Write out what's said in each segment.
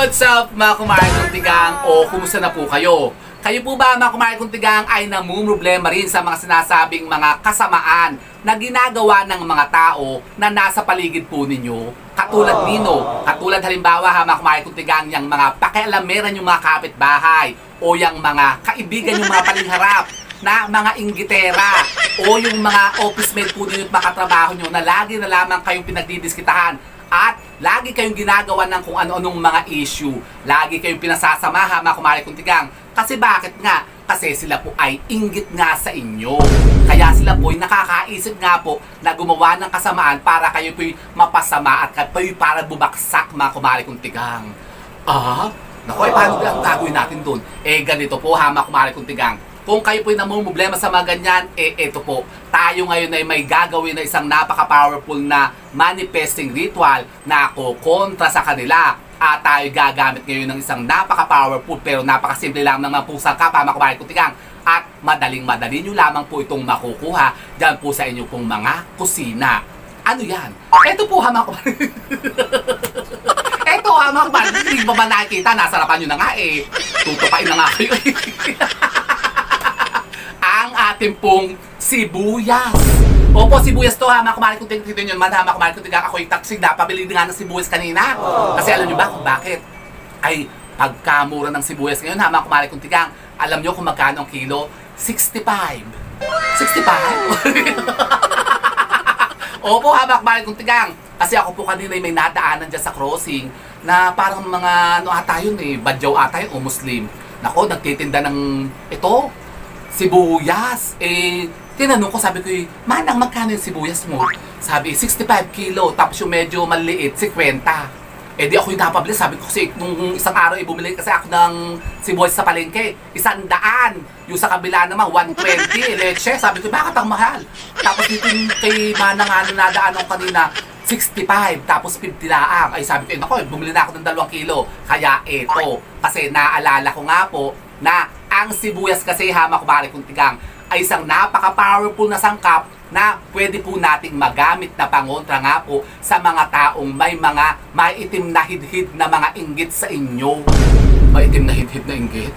What's up mga kumare kong tigang o kumusta na po kayo? Kayo po ba mga kumare kong tigang ay namumroblema rin sa mga sinasabing mga kasamaan na ginagawa ng mga tao na nasa paligid po ninyo? Katulad nino, katulad halimbawa mga kumare kong tigang yung mga pakialameran yung mga kapitbahay o yung mga kaibigan yung mga palingharap na mga inggitera o yung mga office mate po ninyo at makatrabaho nyo na lagi na lamang kayong pinagdidiskitahan at lagi kayong ginagawa ng kung ano-anong mga issue. Lagi kayong pinasasamaha mga kumare kong tigang. Kasi bakit nga? Kasi sila po ay inggit nga sa inyo. Kaya sila po ay nakakaisip nga po na gumawa ng kasamaan para kayo po'y mapasama at kayo para bubaksak mga kumare kong tigang. Naku, paano ang gagawin natin dun? Ganito po mga kumare kong tigang. Kung kayo po'y namumroblema sa mga ganyan, eto po. Tayo ngayon ay may gagawin na isang napaka-powerful na manifesting ritual na kontra sa kanila. At tayo gagamit ngayon ng isang napaka-powerful pero napaka-simple lang ng mga pusang kapa, mga kumare kong tigang. At madaling-madali nyo lamang po itong makukuha dyan po sa inyo pong mga kusina. Ano yan? Eto po mga kumare. Eto mga kumare. Hindi ba nakikita? Nasarapan nyo na nga tutupain na nga kayo ang ating pong sibuyas. Opo, sibuyas to mga kumare kong tigang yun. Mga kumare kong tigang, ako'y taksig na pabili nga ng sibuyas kanina. Kasi alam nyo ba kung bakit? Ay, pagkamura ng sibuyas ngayon mga kumare kong tigang, alam nyo kung magkano ang kilo? 65. 65? Opo mga kumare kong tigang. Kasi ako po kanina may nadaanan dyan sa crossing na parang mga ano ata yun badyaw ata yun o Muslim. Nako, nagtitinda ng ito sibuyas. Tinanong ko, sabi ko, Manang, magkano yung sibuyas mo? Sabi, 65 kilo, tapos yung medyo maliit, 50. Di ako yung napabili. Sabi ko kasi, nung isang araw, bumili kasi ako ng sibuyas sa palengke. 100. Yung sa kabila naman, 120. Leche. Sabi ko, bakit ang mahal? Tapos dito kay Manang nadaanan ko kanina, 65, tapos 50 laang. Ay sabi ko, nako, bumili na ako ng 2 kilo. Kaya ito, kasi naalala ko nga po, na ang sibuyas kasi mga kumare kong tigang ay isang napaka-powerful na sangkap na pwede po nating magamit na pangontra nga po sa mga taong may mga maitim na hidhid na mga inggit sa inyo. Maitim na hidhid na inggit?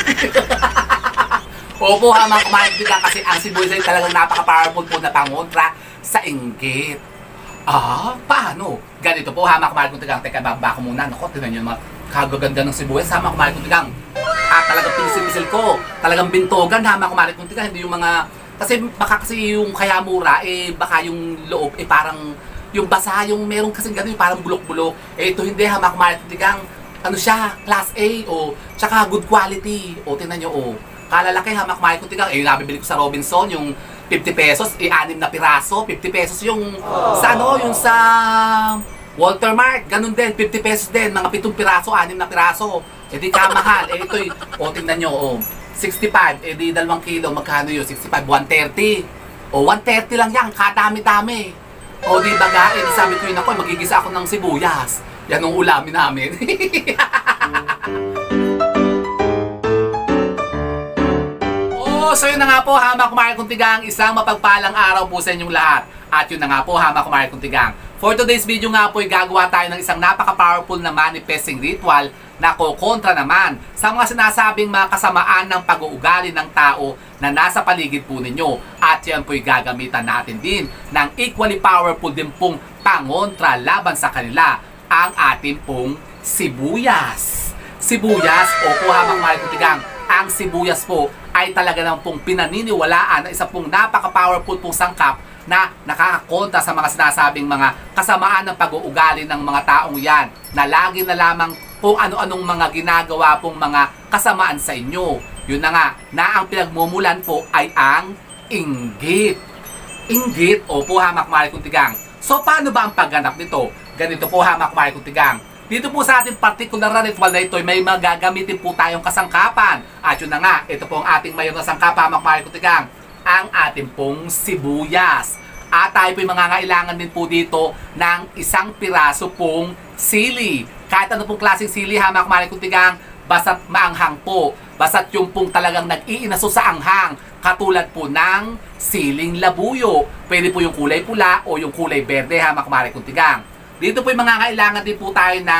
Opo mga kumare kong tigang, kasi ang sibuyas ay talagang napaka-powerful po na pangontra sa inggit. Paano? Ganito po mga kumare kong tigang. Teka, baba ko muna. Naku, tignan nyo mga kagaganda ng sibuyas mga kumare kong tigang. Talagang pinisil-pisil ko. Talagang bintogan mga kumare kong tigang. Hindi yung mga... Kasi baka kasi yung kaya mura, baka yung loob, parang yung basa, yung meron kasing gano'n, parang bulok-bulok. Ito hindi mga kumare kong tigang. Ano siya? Class A, tsaka good quality. Tingnan nyo, kalalaki mga kumare kong tigang. Yung nabibili ko sa Robinson, yung 50 pesos, 6 na piraso. 50 pesos yung sa ano, yung sa Walter Mart, ganun din, 50 pesos din, mga 7 piraso, 6 na piraso. Di kamahal. Ito'y, tingnan nyo, 65, di 2 kilo, magkano yun? 65, 130. 130 lang yan, kadami-dami. Di baga, sabi ko yun ako, magigisa ako ng sibuyas. Yan ang ulamin namin. So yun na nga po mga kumare kong tigang, isang mapagpalang araw po sa inyong lahat. At yun na nga po mga kumare kong tigang. For today's video nga po, gagawa tayo ng isang napaka-powerful na manifesting ritual na kontra naman sa mga sinasabing mga kasamaan ng pag-uugali ng tao na nasa paligid po ninyo. At yan po'y gagamitan natin din ng equally powerful din pong pangontra laban sa kanila, ang ating pong sibuyas. Sibuyas, opo mga kumare kong tigang, ang sibuyas po ay talaga naman pong pinaniniwalaan na isa pong napaka-powerful pong sangkap na nakakakontra sa mga sinasabing mga kasamaan ng pag-uugali ng mga taong yan na lagi na lamang kung ano-anong mga ginagawa pong mga kasamaan sa inyo. Yun na nga, na ang pinagmumulan po ay ang inggit. Inggit, opo mga kumare kong tigang. So paano ba ang pagganap nito? Ganito po mga kumare kong tigang. Dito po sa ating particular na ritual na ito, may magagamitin po tayong kasangkapan. At yun na nga, ito po ang ating mayroon na sangkapan, mga kumare kong tigang, ang ating pong sibuyas. At tayo po yung mangangailangan din po dito ng 1 piraso pong sili. Kahit ano pong klaseng sili mga kumare kong tigang, basta't maanghang po. Basta't yung pong talagang nag-iinaso sa anghang. Katulad po ng siling labuyo. Pwede po yung kulay pula o yung kulay berde mga kumare kong tigang. Dito po yung mangangailangan din po tayo ng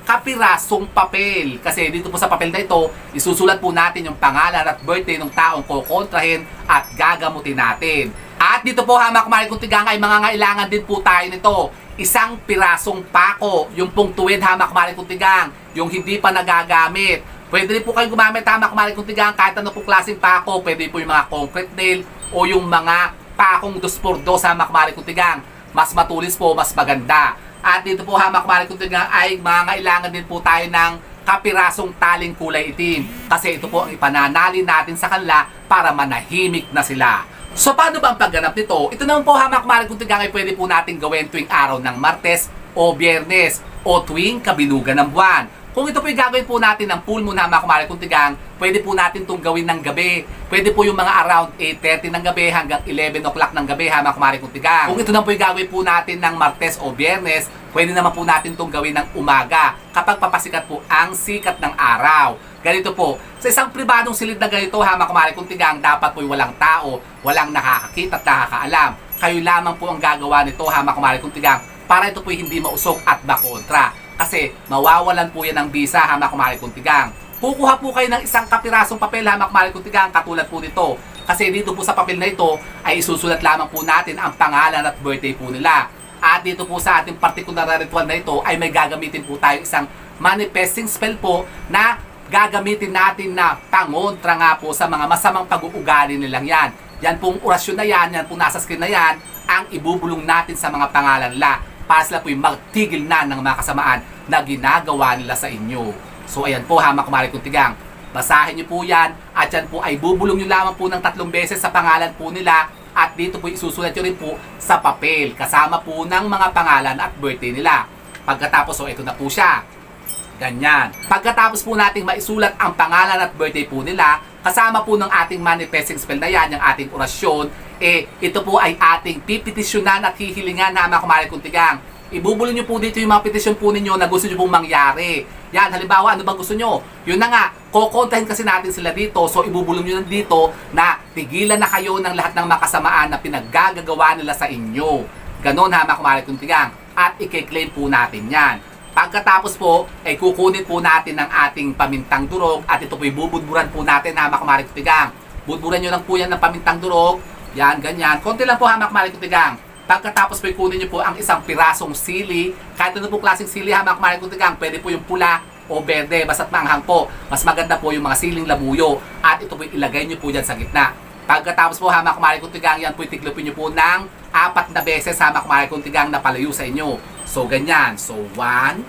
kapirasong papel. Kasi dito po sa papel na ito, isusulat po natin yung pangalan at birthday ng taong kokontrahin at gagamutin natin. At dito po, hamak kumari kung tigang, ay mangangailangan din po tayo nito. Isang pirasong pako, yung pong tuwid, hamak kumari kung tigang, yung hindi pa nagagamit. Pwede rin po kayong gumamit, hamak kumari kung tigang, kahit ano po klaseng pako. Pwede po yung mga concrete nail o yung mga pakong 2x2, hamak kumari kung tigang. Mas matulis po, mas maganda. At dito po, hamak kumari kung tigang, ay mangangailangan din po tayo ng kapirasong taling kulay itim. Kasi ito po ang ipananalin natin sa kanila para manahimik na sila. So paano ba ang pagganap nito? Ito naman po, hamak kumari kung tigang, ay pwede po natin gawin tuwing araw ng Martes o Biyernes o tuwing kabilugan ng buwan. Kung ito po yung gagawin po natin ng full moon, hamak kumari kung tigang, pwede po natin itong gawin ng gabi. Pwede po yung mga around 8:30 ng gabi hanggang 11 o'clock ng gabi, hamak kumari kung tigang. Kung ito naman po yung gagawin po natin ng Martes o Biyernes, pwede naman po natin itong gawin ng umaga kapag papasikat po ang sikat ng araw. Ganito po, sa isang pribadong silid na ganito, hamak kumari kung tigang, dapat po walang tao, walang nakakakita at nakakaalam. Kayo lamang po ang gagawa nito, hamak kumari kung tigang, para ito po hindi mausok at makontra. Kasi mawawalan po yan ng bisa, hamak kumari kung tigang. Kukuha po kayo ng isang kapirasong papel, hamak kumari kung tigang, katulad po nito. Kasi dito po sa papel na ito ay isusulat lamang po natin ang pangalan at birthday po nila. At dito po sa ating particular ritual na ito ay may gagamitin po tayo isang manifesting spell po na gagamitin natin na pangontra nga po sa mga masamang pag-uugali nilang yan. Yan pong orasyon na yan pong nasa screen na yan, ang ibubulong natin sa mga pangalan nila para sila po yung magtigil na ng mga kasamaan na ginagawa nila sa inyo. So ayan po, hamak kumari kung tigang, basahin nyo po yan at yan po ay bubulong nyo lamang po ng 3 beses sa pangalan po nila at dito po isusulat nyo rin po sa papel kasama po ng mga pangalan at birthday nila. Pagkatapos, so ito na po siya. Ganyan. Pagkatapos po nating maisulat ang pangalan at birthday po nila, kasama po ng ating manifesting spell na yan, yung ating orasyon, ito po ay ating pipetisyonan at hihilingan, hamak kumari kung tigang. Ibubulong nyo po dito yung mga petisyon po ninyo na gusto nyo pong mangyari. Yan, halimbawa, ano bang gusto nyo? Yun na nga, kukontahin kasi natin sila dito. So, ibubulong nyo dito na tigilan na kayo ng lahat ng makasamaan na pinaggagawa nila sa inyo. Ganon, hamak kumari kung tigang. At i-claim po natin yan. Pagkatapos po, ay kukunin po natin ng ating pamintang durog at ito po ibubudburan po natin, hamak kumari kung tigang. Budburan nyo lang po yan ng pamintang durog. Yan, ganyan. Konti lang po, hamak kumari kung tigang. Pagkatapos po, kunin nyo po ang isang pirasong sili. Kahit ano po klaseng sili, hamak kumari kung tigang, pwede po yung pula o berde, basta't maanghang po. Mas maganda po yung mga siling labuyo. At ito po ilagay nyo po dyan sa gitna. Pagkatapos po, hamak kumari kung tigang, yan po itiglupin nyo po ng 4 na beses, hamak kumari kung tigang, na palayo sa inyo. So, ganyan. So, 1,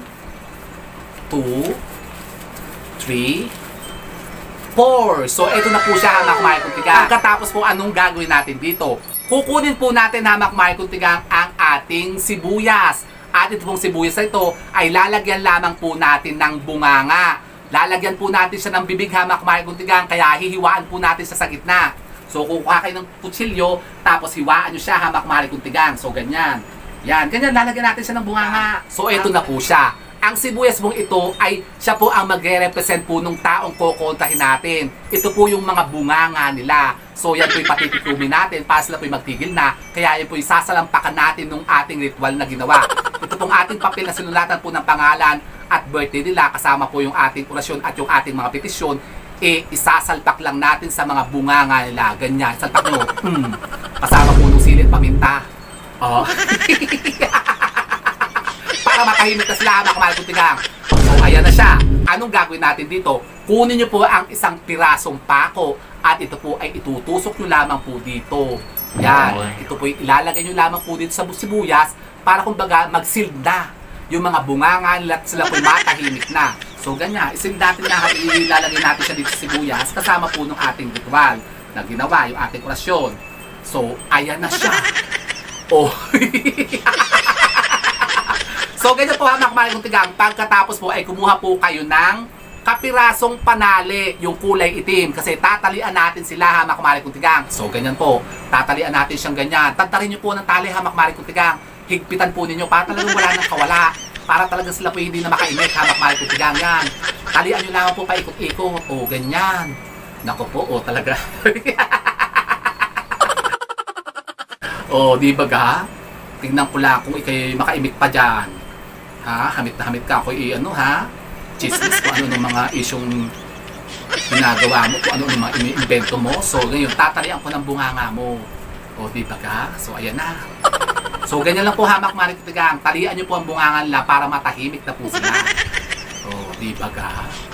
2, 3, 4. So, ito na po siya, hamak kumari kung tigang. Pagkatapos po, anong gagawin natin dito? Kukunin po natin, hamak kumari kung tigang, ang ating sibuyas. At ito pong sibuyas na ito ay lalagyan lamang po natin ng bunganga. Lalagyan po natin siya ng bibig, hamak kumari kung tigang, kaya hihiwaan po natin siya sa gitna. So, kukuha kayo ng kutsilyo, tapos hiwaan nyo siya, hamak kumari kung tigang. So, ganyan. Yan, ganyan, lalagyan natin siya ng bunganga. So, ito na po siya. Ang sibuyas mong ito ay siya po ang magre-represent po nung taong kukontahin natin. Ito po yung mga bunganga nila. So yan po yung patitikumin natin para sila po yung magtigil na. Kaya yan po yung sasalampakan natin nung ating ritual na ginawa. Ito pong ating papel na sinulatan po ng pangalan at birthday nila kasama po yung ating orasyon at yung ating mga petisyon. Isasalpak lang natin sa mga bunganga nila. Ganyan, salpak nyo. Kasama po nung sili at paminta. Oh. Para matahimik na sila, hamak kumari kung tigang. So, ayan na siya. Anong gagawin natin dito? Kunin nyo po ang isang pirasong pako at ito po ay itutusok nyo lamang po dito. Yan. Ito po ilalagay nyo lamang po dito sa sibuyas para kumbaga mag-sealed na yung mga bunganga nila at sila po matahimik na. So, ganyan. Isealed natin na ilalagay natin siya dito sa sibuyas kasama po ng ating ritual na ginawa, yung ating orasyon. So, ayan na siya. Oh. So, ganyan po, hamak kumari kung tigang. Pagkatapos po ay kumuha po kayo ng kapirasong panali, yung kulay itim. Kasi tatalian natin sila, hamak kumari kung tigang. So, ganyan po. Tatalian natin siyang ganyan. Tantarin nyo po ng tali, hamak kumari kung tigang. Higpitan po ninyo para talagang wala nang kawala. Para talagang sila po hindi na makaimik, hamak kumari kung tigang. Yan. Talian nyo lang po pa ikot-ikot. O, ganyan. Naku po, o talaga. O, di ba ga? Tingnan ko lang kung ikay makaimik pa dyan. Ha? Hamit na hamit ka ako ano ha? Chismis kung ano ng mga isyong ginagawa mo, kung ano ng mga iniimbento mo. So ngayon, tatalian ko ng bunganga mo. O di ba ka? So ayan na. So ganyan lang po hamak marikutigang. Talian nyo po ang bungangan nila para matahimik na po sila. O di ba ka?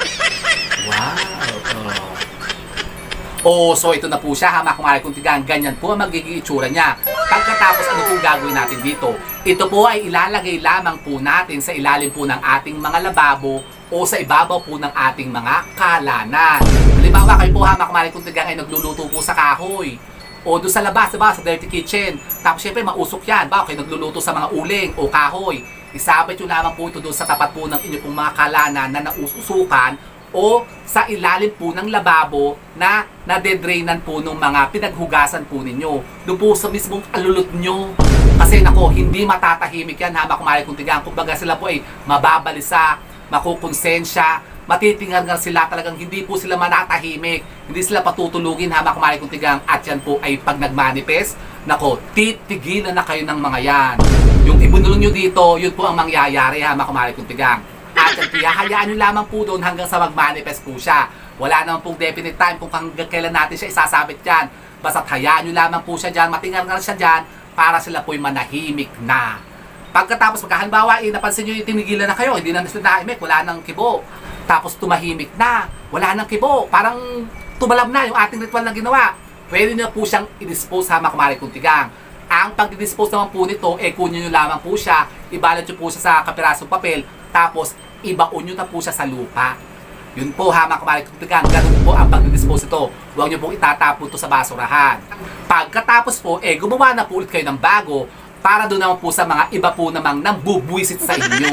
Wow. So ito na po siya hamak marikutigang. Ganyan po ang magiging itsura niya. Pagkatapos ano po gagawin natin dito? Ito po ay ilalagay lamang po natin sa ilalim po ng ating mga lababo o sa ibabaw po ng ating mga kalanan. Halimbawa kayo po hamak marikutigang ay nagluluto po sa kahoy. O doon sa labas, diba? Sa dirty kitchen. Tapos syempre mausok yan. Baka kayo nagluluto sa mga uling o kahoy. Isabit nyo lamang po ito doon sa tapat po ng inyong pong mga kalanan na naususukan o sa ilalim po ng lababo na nadedrainan po ng mga pinaghugasan po ninyo. Doon po sa mismong alulot nyo. Kasi nako, hindi matatahimik yan hamak marikutigang. Kumbaga sila po ay mababalisa, makukonsensya, matitingal sila talagang hindi po sila manatahimik, hindi sila patutulugin hamak marikutigang at yan po ay pag nagmanifest, nako, titigilan na kayo ng mga yan. Yung ibunulong nyo dito, yun po ang mangyayari hamak marikutigang. At yan, hayaan nyo lamang po doon hanggang sa magmanifest po siya. Wala naman pong definite time kung hanggang kailan natin siya isasabit yan. Basta't hayaan nyo lamang po siya dyan, matingal siya dyan para sila po'y manahimik na. Pagkatapos magkahalimbawa, napansin nyo yung tinigilan na kayo, hindi na sila nahimik, wala nang kibo. Tapos tumahimik na, wala nang kibo, parang tumalab na yung ating ritual na ginawa. Pwede nyo po siyang i-dispose hamak marikutigang. Ang pag-dispose naman po nito, kunin nyo lamang po siya, ibalot nyo po siya sa kapirasong papel, tapos ibaon nyo na po siya sa lupa. Yun po hamak marikutigang, ganun po ang pag-dispose ito. Huwag nyo pong itatapon ito sa basurahan. Pagkatapos po, gumawa na po ulit kayo ng bago, para doon naman po sa mga iba po namang nambubuisit sa inyo.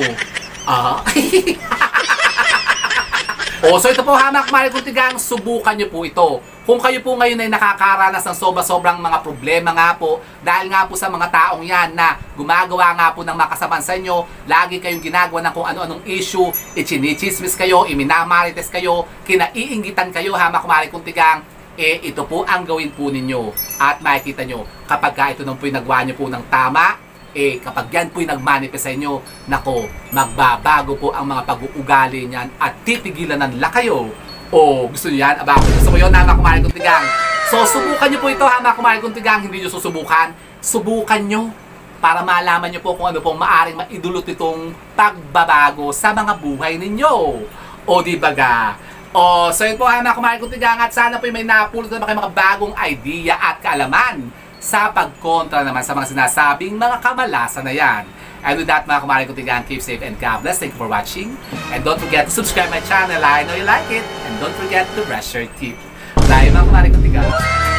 So ito po hamak marikutigang, subukan nyo po ito. Kung kayo po ngayon ay nakakaranas ng sobrang mga problema nga po, dahil nga po sa mga taong yan na gumagawa nga po ng makasaman sa inyo, lagi kayong ginagawa ng kung ano-anong issue, ichinichismis kayo, iminamarites kayo, kinaiinggitan kayo hamak marikutigang, ito po ang gawin po ninyo. At makikita nyo, kapag ka ito nang po nagawa nyo po ng tama, kapag yan po'y nagmanifest sa inyo, nako, magbabago po ang mga pag-uugali niyan at titigilan na nila kayo. Gusto niyo yan? Gusto ko yun, hamak marikutigang. So, subukan nyo po ito, hamak marikutigang. Hindi nyo susubukan. Subukan nyo para malaman nyo po kung ano pong maaring maidulot itong pagbabago sa mga buhay ninyo. Di baga? So yun po hamak marikutigang at sana po'y may napulot na kayo mga bagong idea at kaalaman sa pagkontra naman sa mga sinasabing mga kamalasan na yan. And with that mga kumarikutigang, keep safe and God bless. Thank you for watching. And don't forget to subscribe my channel. I know you like it. And don't forget to brush your teeth. Bye mga kumarikutigang.